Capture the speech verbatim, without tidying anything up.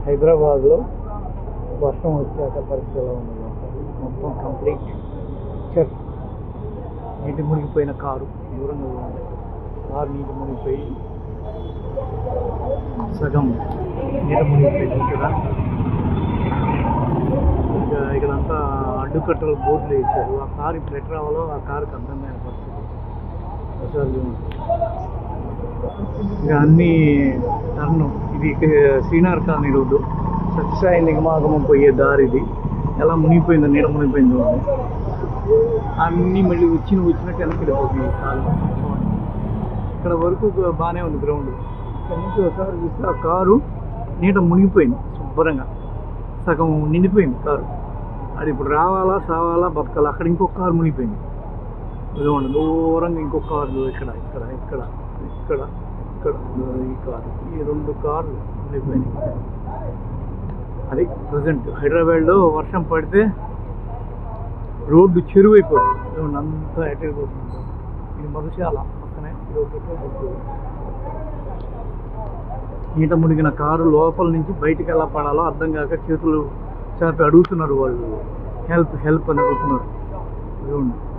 హైదరాబాద్లో వర్షం వచ్చాక పరిస్థితి ఎలా ఉంది మొత్తం కంప్లీట్ పిక్చర్. నీటి మునిగిపోయిన కారు దూరంగా ఉంది. కారు నీటి మునిగిపోయి సగం నీట మునిగిపోయింది. ఇక్కడ ఇక ఇక్కడంతా అడ్డుకట్టలు బోర్డులు వేసారు. ఆ కారు ఇప్పుడు ఎట్లా రావాలో ఆ కారుకి అర్థమైన పరిస్థితి. అసలు ఇక అన్నీ టర్ను. ఇది శ్రీనగర్ కాలనీ రోడ్డు, సత్యసాయి నిగమాగమం పోయే దారి. ఇది ఎలా మునిగిపోయిందో, నీడ మునిగిపోయిందో అన్నీ మళ్ళీ వచ్చిన వచ్చినట్టు వెనక్కి వెళ్ళిపోతుంది కాలు. ఇక్కడ వరకు బాగానే ఉంది గ్రౌండ్. ఇక్కడ నుంచి ఒకసారి చూస్తే ఆ కారు నీట మునిగిపోయింది శుభ్రంగా, సగం నిండిపోయింది కారు. అది ఇప్పుడు రావాలా సావాలా బతకాలా. అక్కడ ఇంకొక కారు మునిగిపోయింది. ఇదిగోండి దూరంగా ఇంకొక కారు ఇక్కడ ఇక్కడ ఇక్కడ ఇక్కడ ఇక్కడ ఈ కారు, ఈ రెండు కార్లు మునిగిపోయినాయి. అది ప్రజెంట్ హైదరాబాద్లో వర్షం పడితే రోడ్డు చెరువు అయిపోతుంది. అంతా ఎటైపోతుంది. ఇది మధుశాల పక్కనే నీట మునిగిన కారు లోపల నుంచి బయటికి ఎలా పడాలో అర్థం కాక చేతులు చాపి అడుగుతున్నారు వాళ్ళు. హెల్ప్ హెల్ప్ అని అడుగుతున్నారు.